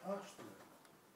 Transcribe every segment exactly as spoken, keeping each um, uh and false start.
A što je?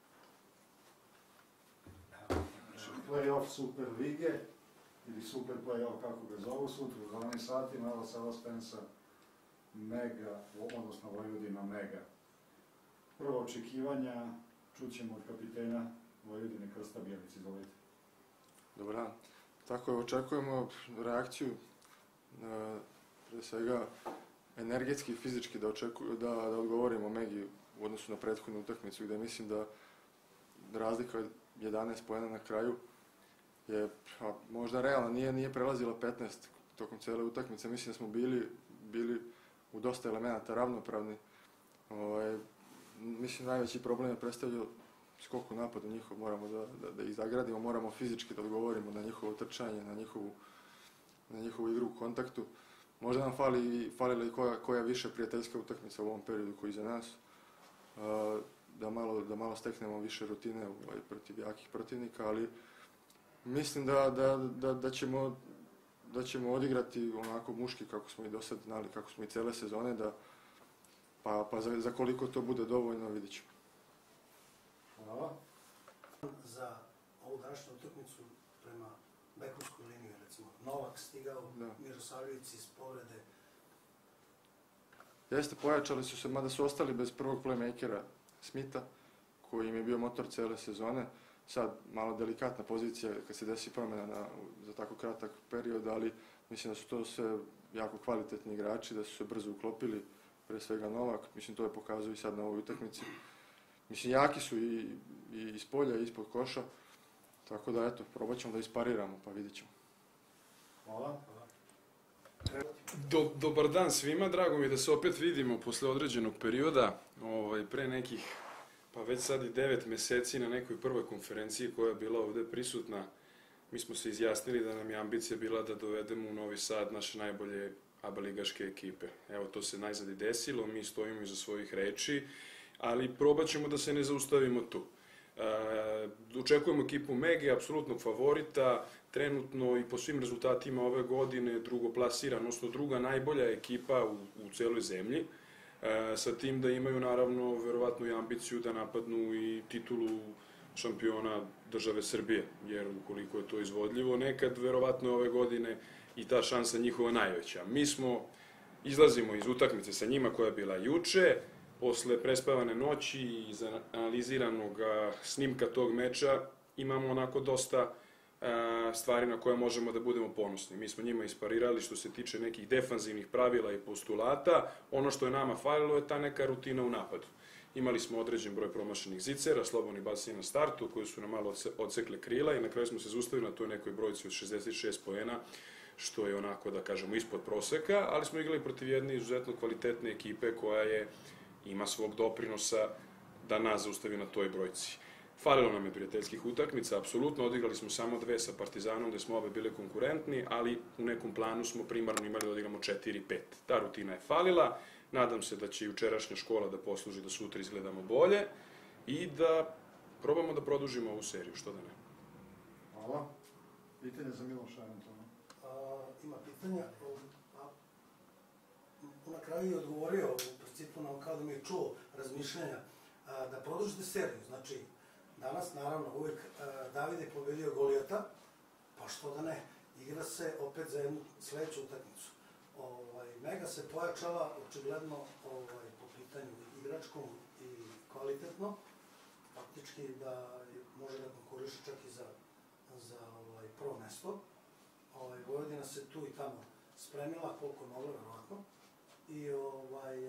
Play-off Super Lige ili Super Play-off, kako ga zovu, sutra u dvanaest sati, Nova Sava Spensa, Mega, odnosno Vojvodina Mega. Prvo očekivanja čućemo od kapitena Vojvodine Krsta Bijelić, izvolite. Dobar dan. Tako je, očekujemo reakciju, pre svega energetski i fizički, da, da, da odgovorimo Megi u odnosu na prethodnu utakmicu, gde mislim da razlika jedanaest poena na kraju je a, možda realna, nije, nije prelazila petnaest tokom cele utakmice. Mislim da smo bili, bili u dosta elemenata ravnopravni. Ovaj, mislim najveći problem je predstavljao skok u napadu njihov, moramo da, da, da ih zagradimo, moramo fizički da odgovorimo na njihovo trčanje, na njihovu, na njihovu igru u kontaktu. Možda nam fali, falila i koja, koja više prijateljska utakmica u ovom periodu koji je iza nas, da malo, da malo steknemo više rutine ovaj, protiv jakih protivnika, ali mislim da, da, da, da, ćemo, da ćemo odigrati onako muški kako smo i do sad znali, kako smo i cele sezone, da, pa, pa za, za koliko to bude dovoljno vidjet ćemo. Hvala. Za ovu današnju utakmicu prema bekovskoj liniji, recimo, Novak stigao, da. Mirosavljević iz povrede. Jeste, pojačali su se, mada su ostali bez prvog playmakera Smitha, koji im je bio motor cele sezone. Sad, malo delikatna pozicija kad se desi promjena na, za tako kratak period, ali mislim da su to sve jako kvalitetni igrači, da su se brzo uklopili, pre svega Novak, mislim to je pokazao i sad na ovoj utakmici. Mislim, jaki su i, i iz polja i ispod koša, tako da, eto, probat ćemo da ispariramo, pa vidjet ćemo. Hvala. Do, dobar dan svima, drago mi je da se opet vidimo posle određenog perioda, ovaj, pre nekih, pa već sad i devet meseci na nekoj prvoj konferenciji koja je bila ovde prisutna. Mi smo se izjasnili da nam je ambicija bila da dovedemo u Novi Sad naše najbolje aba ligaške ekipe. Evo, to se najzad i desilo, mi stojimo iza svojih reči, ali probat ćemo da se ne zaustavimo tu. E, očekujemo ekipu Mege, apsolutnog favorita, trenutno i po svim rezultatima ove godine drugoplasirana, odnosno druga najbolja ekipa u, u celoj zemlji, e, sa tim da imaju naravno verovatno i ambiciju da napadnu i titulu šampiona države Srbije, jer ukoliko je to izvodljivo, nekad verovatno ove godine i ta šansa njihova najveća. Mi smo, izlazimo iz utakmice sa njima koja je bila juče, posle prespavane noći i iz analiziranog snimka tog meča imamo onako dosta stvari na koje možemo da budemo ponosni. Mi smo njima isparirali što se tiče nekih defanzivnih pravila i postulata. Ono što je nama falilo je ta neka rutina u napadu. Imali smo određen broj promašenih zicera, slobodnih bacanja na startu, koji su nam malo odsekle krila i na kraju smo se zaustavili na toj nekoj brojci od šezdeset šest poena, što je onako, da kažemo, ispod proseka, ali smo igrali protiv jedne izuzetno kvalitetne ekipe koja je ima svog doprinosa da nas zaustavi na toj brojci. Falilo nam je prijateljskih utakmica, apsolutno, odigrali smo samo dve sa Partizanom, gde smo obe bili konkurentni, ali u nekom planu smo primarno imali da odigramo četiri pet. Ta rutina je falila, nadam se da će i jučerašnja škola da posluži da sutra izgledamo bolje i da probamo da produžimo ovu seriju, što da ne. Hvala. Pitanje za Miloša eventualno. Ima pitanja. Na kraju je odgovorio, u principu, kao da mi je čuo razmišljanja, da produžite seriju. Znači, danas, naravno, uvek David je pobedio Golijata, pa što da ne, igra se opet za jednu sledeću utakmicu. Mega se pojačala, očigledno, po pitanju igračkom i kvalitetno, faktički da može da konkuriše čak i za prvo mesto. Vojvodina se tu i tamo spremila, koliko mogla, verovatno. I ovaj,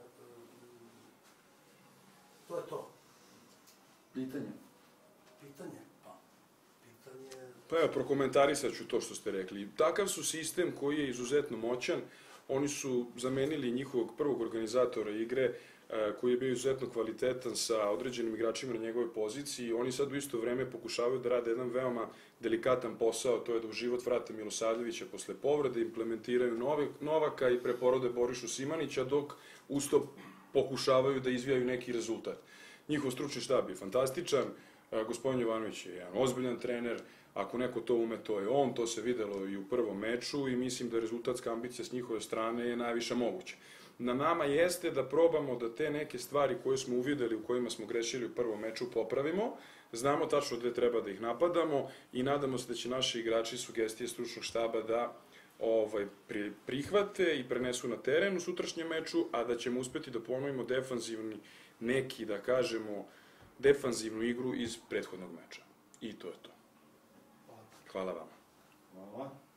to je to. Pitanje? Pitanje? Pa, pitanje... Pa evo, prokomentarisat ću to što ste rekli. Takav su sistem koji je izuzetno moćan. Oni su zamenili njihovog prvog organizatora igre, koji je bio izuzetno kvalitetan sa određenim igračima na njegovoj poziciji. Oni sad u isto vreme pokušavaju da rade jedan veoma delikatan posao, to je da u život vrate Milosavljevića posle povrede, implementiraju Novaka i preporode Borišu Simanića, dok usto pokušavaju da izvijaju neki rezultat. Njihov stručni štab je fantastičan, gospodin Jovanović je jedan ozbiljan trener, ako neko to ume, to je on, to se videlo i u prvom meču i mislim da rezultatska ambicija s njihove strane je najviša moguća. na nama jeste da probamo da te neke stvari koje smo uvideli, u kojima smo grešili u prvom meču, popravimo. Znamo tačno gde treba da ih napadamo i nadamo se da će naši igrači sugestije stručnog štaba da ovaj, pri, prihvate i prenesu na teren u sutrašnjem meču, a da ćemo uspeti da ponovimo defanzivni neki, da kažemo, defanzivnu igru iz prethodnog meča. I to je to. Hvala vama. Hvala.